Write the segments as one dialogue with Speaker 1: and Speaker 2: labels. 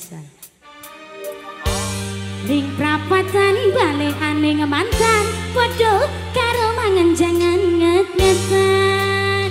Speaker 1: biasa. Ning prapatan balik aning mantan podo karo mangan jangan nget-ngetan.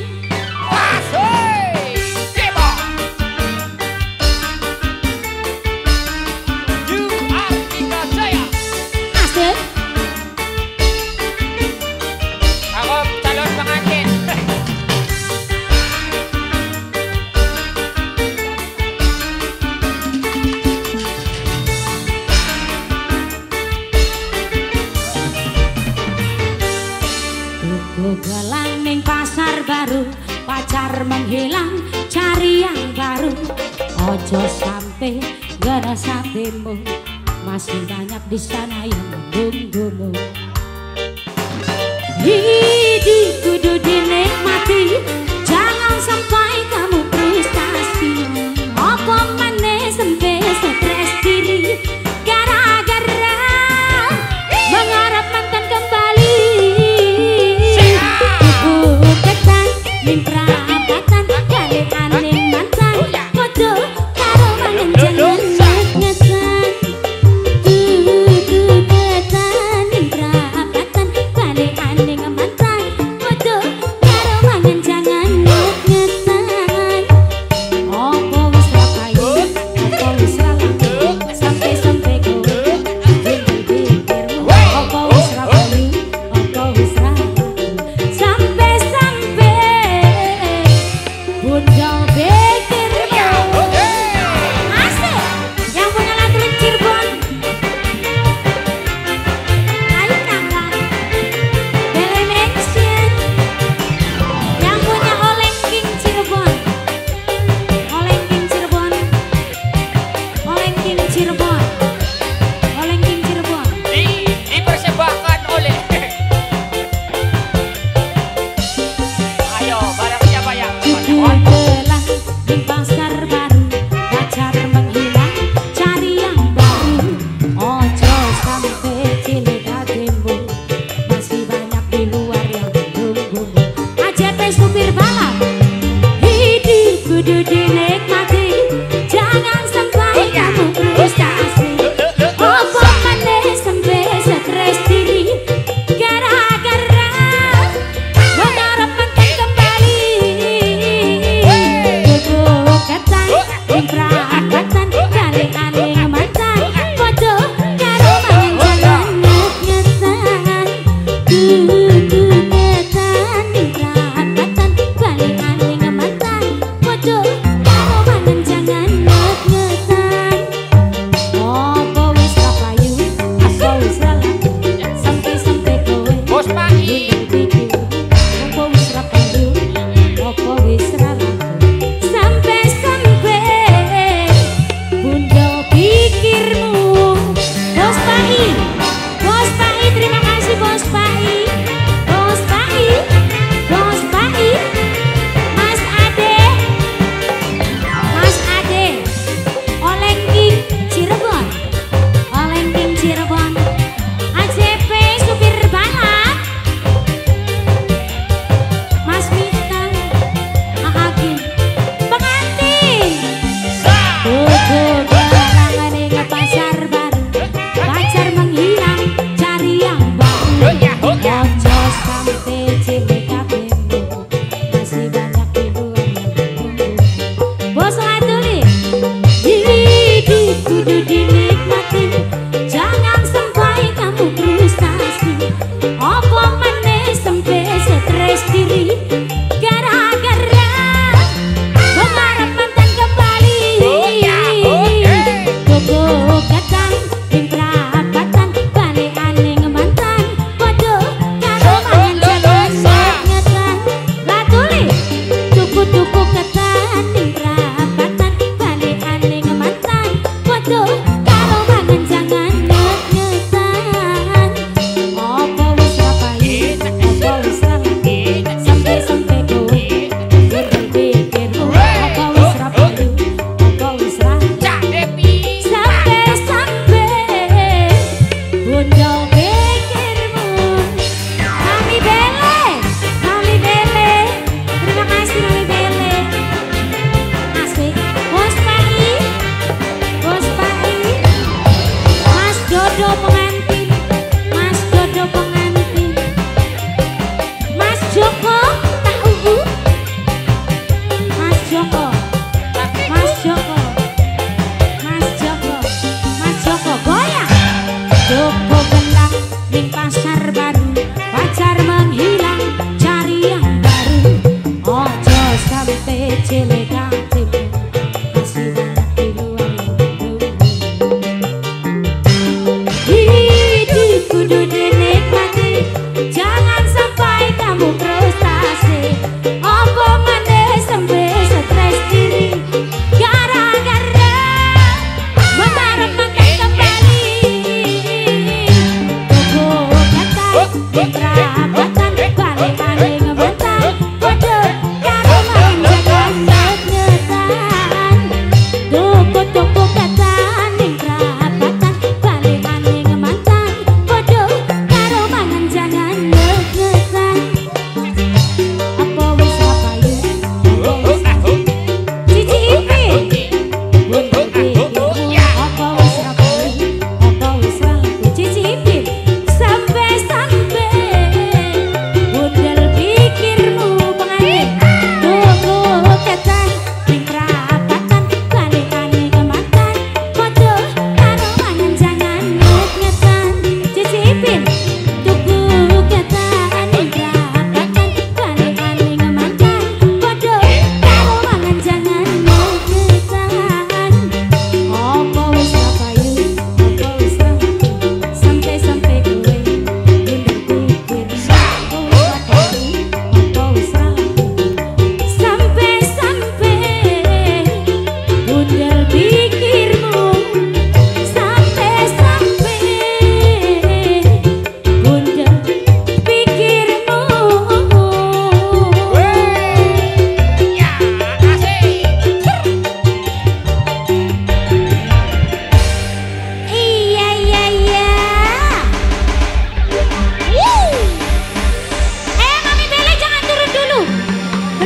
Speaker 1: Gelang ning pasar baru, pacar menghilang, cari yang baru. Ojo sampai ngerasa demo, masih banyak di sana yang menunggumu. Hidup kudu dinikmati, jangan sampai kamu frustasi. Apa maneh sampai stres diri, gara-gara mengharap mantan kembali. Ning prapatan balik aning mantan podo karo mangan jangan nget-ngetan. Ketan ning prapatan balik aning mantan podo karo mangan jangan nget-ngetan. Opo wis ra payu, opo wis ra laku, sampai kowe pikir-pikirmu. Opo wis ra payu, opo wis ra laku, sampai Bundal Bekir asik, yang punya lagu Cirebon. Ayo kakak Belen Action, yang punya Oleng King Cirebon. Oleng King Cirebon, Oleng King Cirebon, Oleng King Cirebon.
Speaker 2: Dipersembahkan oleh ayo barang siapa yang
Speaker 1: Gelang di pasar baru, pacar menghilang, cari yang baru. Ojo sampai cilik hatimu, masih banyak di luar yang menunggumu. AJT supir balap, hidup kudu dinikmati, jangan sampai kamu frustasi.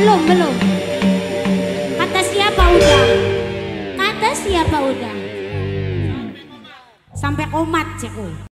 Speaker 1: belum. Kata siapa udah? Kata siapa udah? Sampai komat cek.